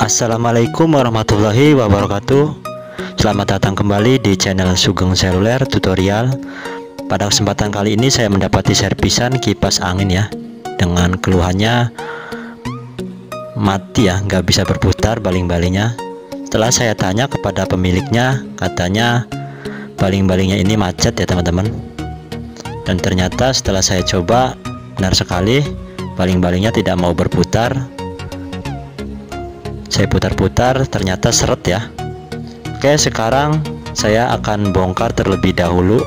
Assalamualaikum warahmatullahi wabarakatuh. Selamat datang kembali di channel Sugeng Seluler Tutorial. Pada kesempatan kali ini saya mendapati servisan kipas angin ya, dengan keluhannya mati ya, nggak bisa berputar baling-balingnya. Setelah saya tanya kepada pemiliknya, katanya baling-balingnya ini macet ya teman-teman. Dan ternyata setelah saya coba, benar sekali baling-balingnya tidak mau berputar. Saya putar-putar, ternyata seret ya. Oke, sekarang saya akan bongkar terlebih dahulu.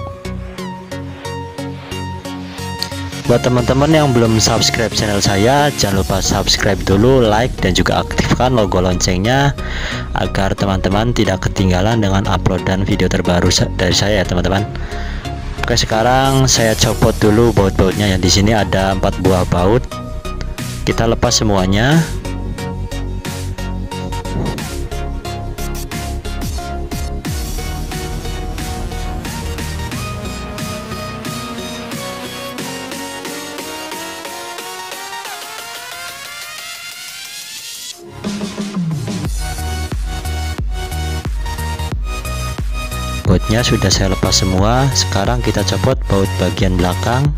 Buat teman-teman yang belum subscribe channel saya, jangan lupa subscribe dulu, like, dan juga aktifkan logo loncengnya agar teman-teman tidak ketinggalan dengan uploadan video terbaru dari saya ya teman-teman. Oke, sekarang saya copot dulu baut-bautnya ya. Di sini ada 4 buah baut. Kita lepas semuanya. Bautnya sudah saya lepas semua. Sekarang kita copot baut bagian belakang.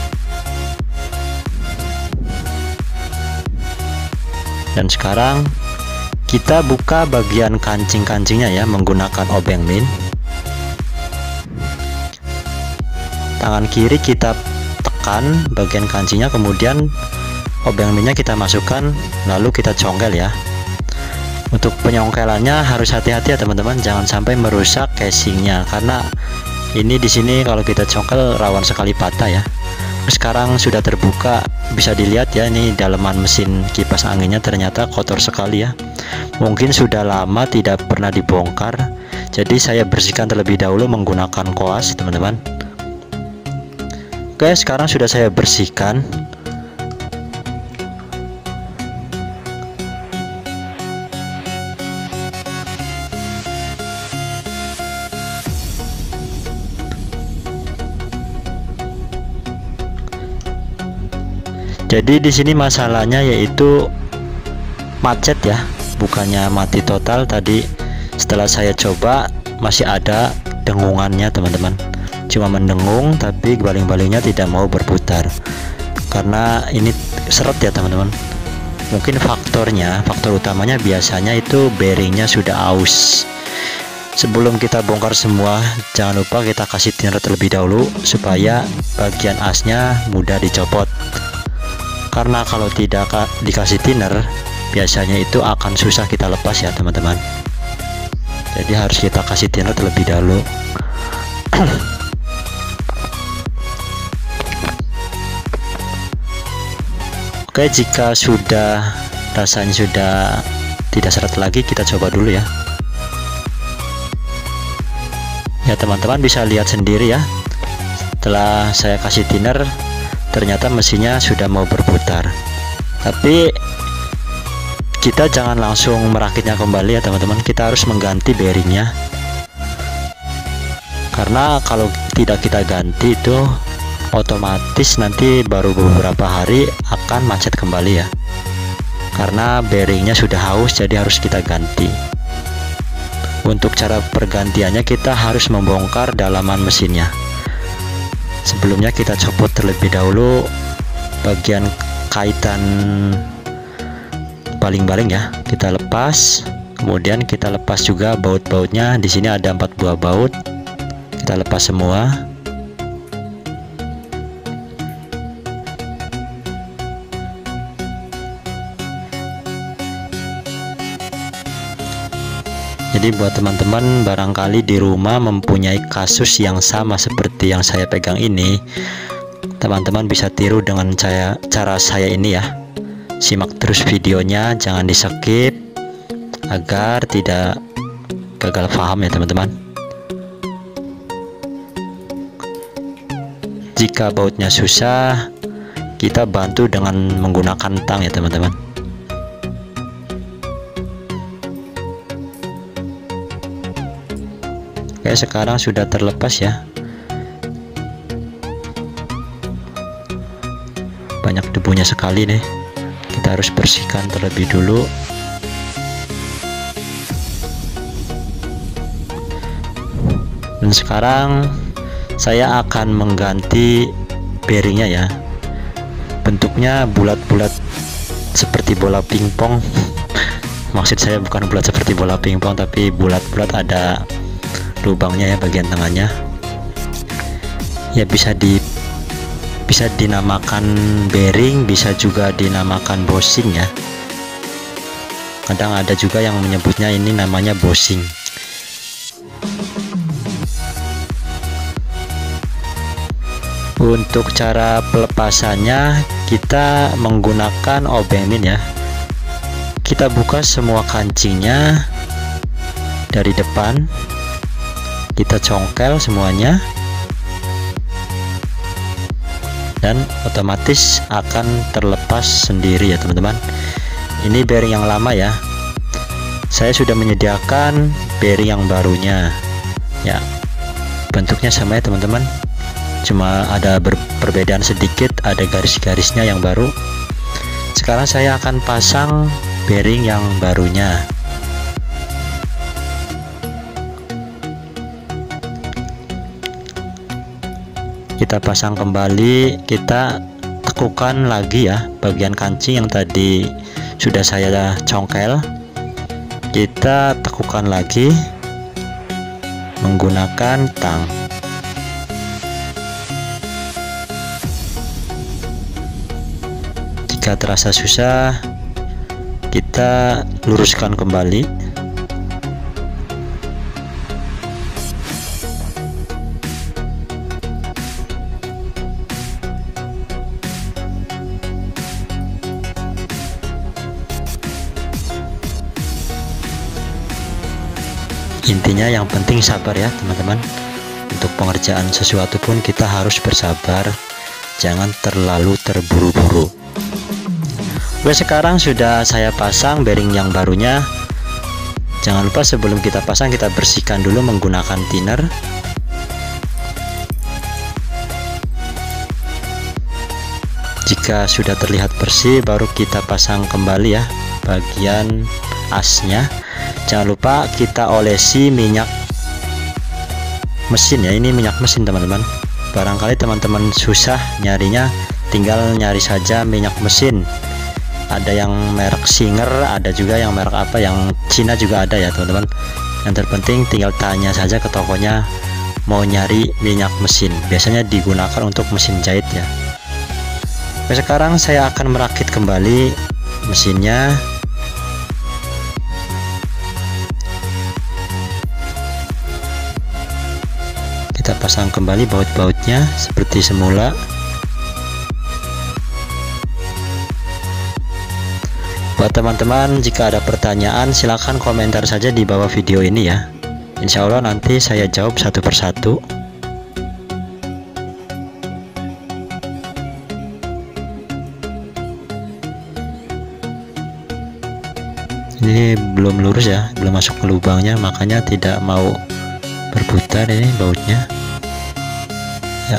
Dan sekarang kita buka bagian kancing-kancingnya ya, menggunakan obeng min. Tangan kiri kita tekan bagian kancingnya, kemudian obeng minnya kita masukkan, lalu kita congkel ya. Untuk penyongkelannya harus hati-hati ya teman-teman, jangan sampai merusak casingnya, karena ini di sini kalau kita congkel rawan sekali patah ya. Sekarang sudah terbuka, bisa dilihat ya, ini dalaman mesin kipas anginnya ternyata kotor sekali ya. Mungkin sudah lama tidak pernah dibongkar, jadi saya bersihkan terlebih dahulu menggunakan koas teman-teman. Oke, sekarang sudah saya bersihkan. Jadi di sini masalahnya yaitu macet ya, bukannya mati total. Tadi setelah saya coba masih ada dengungannya teman-teman, cuma mendengung tapi baling-balingnya tidak mau berputar karena ini seret ya teman-teman. Mungkin faktor utamanya biasanya itu bearingnya sudah aus. Sebelum kita bongkar semua, jangan lupa kita kasih thinner terlebih dahulu supaya bagian asnya mudah dicopot. Karena kalau tidak dikasih thinner, biasanya itu akan susah kita lepas ya teman-teman. Jadi harus kita kasih thinner terlebih dahulu. Oke, jika sudah rasanya sudah tidak seret lagi, kita coba dulu ya. Ya teman-teman bisa lihat sendiri ya, setelah saya kasih thinner ternyata mesinnya sudah mau berputar. Tapi kita jangan langsung merakitnya kembali ya teman-teman, kita harus mengganti bearingnya, karena kalau tidak kita ganti itu otomatis nanti baru beberapa hari akan macet kembali ya, karena bearingnya sudah haus, jadi harus kita ganti. Untuk cara pergantiannya kita harus membongkar dalaman mesinnya. Sebelumnya kita copot terlebih dahulu bagian kaitan baling-baling ya, kita lepas. Kemudian kita lepas juga baut-bautnya. Di sini ada 4 buah baut, kita lepas semua. Jadi buat teman-teman barangkali di rumah mempunyai kasus yang sama seperti yang saya pegang ini, teman-teman bisa tiru dengan cara saya ini ya. Simak terus videonya, jangan di skip agar tidak gagal paham ya teman-teman. Jika bautnya susah, kita bantu dengan menggunakan tang ya teman-teman. Oke, sekarang sudah terlepas ya. Banyak debunya sekali nih, kita harus bersihkan terlebih dulu. Dan sekarang saya akan mengganti bearingnya ya. Bentuknya bulat-bulat seperti bola pingpong. Maksud saya bukan bulat seperti bola pingpong, tapi bulat-bulat ada lubangnya ya bagian tengahnya. Ya bisa dinamakan bearing, bisa juga dinamakan bushing ya. Kadang ada juga yang menyebutnya ini namanya bushing. Untuk cara pelepasannya kita menggunakan obeng min ya. Kita buka semua kancingnya dari depan, kita congkel semuanya, dan otomatis akan terlepas sendiri ya teman-teman. Ini bearing yang lama ya. Saya sudah menyediakan bearing yang barunya ya. Bentuknya sama ya teman-teman, cuma ada perbedaan sedikit, ada garis-garisnya yang baru. Sekarang saya akan pasang bearing yang barunya. Kita pasang kembali, kita tekukan lagi ya bagian kancing yang tadi sudah saya congkel. Kita tekukan lagi menggunakan tang. Jika terasa susah, kita luruskan kembali. Intinya yang penting sabar ya teman-teman. Untuk pengerjaan sesuatu pun kita harus bersabar, jangan terlalu terburu-buru. Oke, sekarang sudah saya pasang bearing yang barunya. Jangan lupa sebelum kita pasang kita bersihkan dulu menggunakan thinner. Jika sudah terlihat bersih, baru kita pasang kembali ya bagian asnya. Jangan lupa kita olesi minyak mesin ya. Ini minyak mesin teman-teman. Barangkali teman-teman susah nyarinya, tinggal nyari saja minyak mesin. Ada yang merek Singer, ada juga yang merek apa, yang Cina juga ada ya teman-teman. Yang terpenting tinggal tanya saja ke tokonya mau nyari minyak mesin. Biasanya digunakan untuk mesin jahit ya. Oke, sekarang saya akan merakit kembali mesinnya. Kita pasang kembali baut-bautnya seperti semula. Buat teman-teman, jika ada pertanyaan silahkan komentar saja di bawah video ini ya. Insya Allah nanti saya jawab satu persatu. Ini belum lurus ya, belum masuk ke lubangnya, makanya tidak mau berputar ini bautnya ya.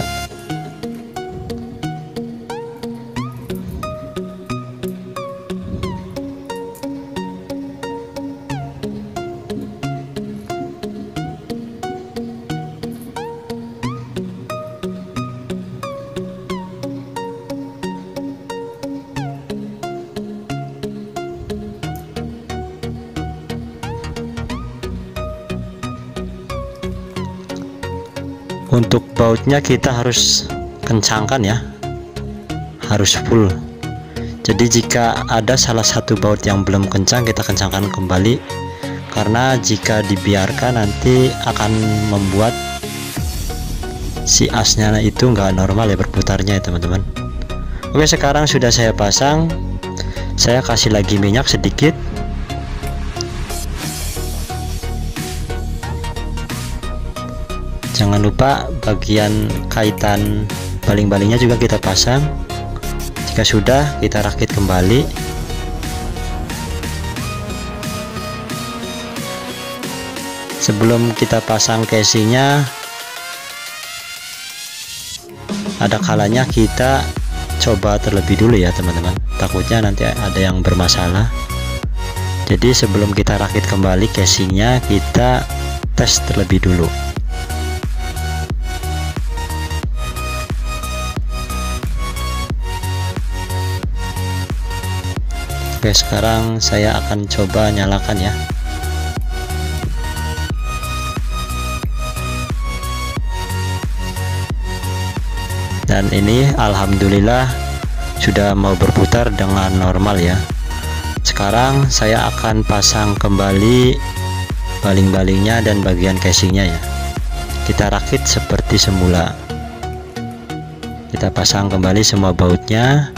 Untuk bautnya kita harus kencangkan ya, harus full. Jadi jika ada salah satu baut yang belum kencang, kita kencangkan kembali, karena jika dibiarkan nanti akan membuat si asnya itu nggak normal ya berputarnya ya teman-teman. Oke, sekarang sudah saya pasang, saya kasih lagi minyak sedikit. Jangan lupa bagian kaitan baling-balingnya juga kita pasang. Jika sudah, kita rakit kembali. Sebelum kita pasang casingnya, ada kalanya kita coba terlebih dulu ya teman-teman, takutnya nanti ada yang bermasalah. Jadi sebelum kita rakit kembali casingnya, kita tes terlebih dulu. Oke, sekarang saya akan coba nyalakan ya. Dan ini alhamdulillah sudah mau berputar dengan normal ya. Sekarang saya akan pasang kembali baling-balingnya dan bagian casingnya ya. Kita rakit seperti semula. Kita pasang kembali semua bautnya.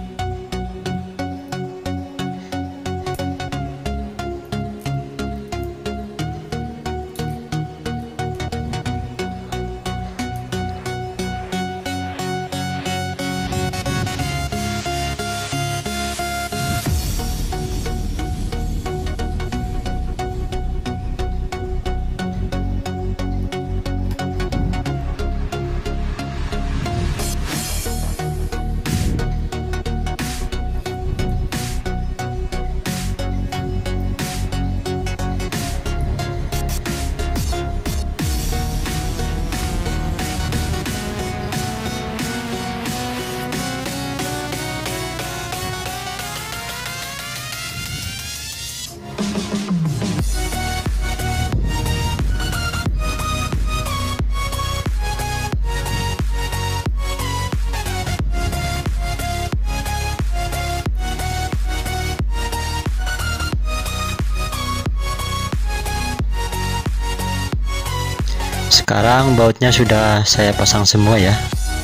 Sekarang bautnya sudah saya pasang semua ya.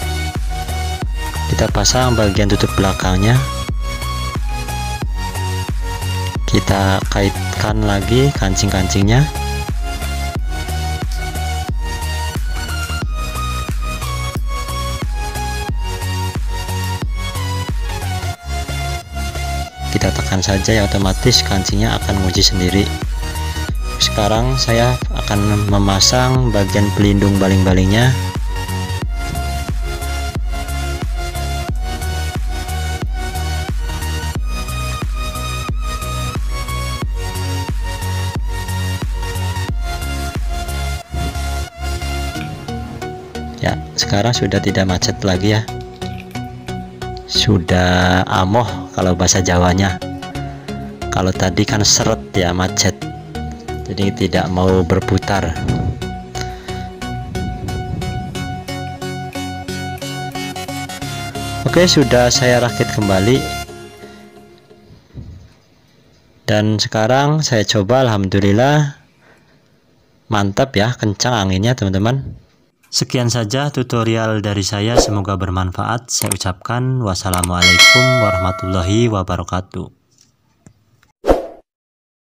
Kita pasang bagian tutup belakangnya. Kita kaitkan lagi kancing-kancingnya. Kita tekan saja ya, otomatis kancingnya akan mengunci sendiri. Sekarang saya akan memasang bagian pelindung baling-balingnya. Ya, sekarang sudah tidak macet lagi ya. Sudah amoh kalau bahasa Jawanya. Kalau tadi kan seret ya, macet. Jadi tidak mau berputar. Oke, sudah saya rakit kembali. Dan sekarang saya coba, alhamdulillah mantap ya, kencang anginnya teman-teman. Sekian saja tutorial dari saya, semoga bermanfaat. Saya ucapkan wassalamualaikum warahmatullahi wabarakatuh.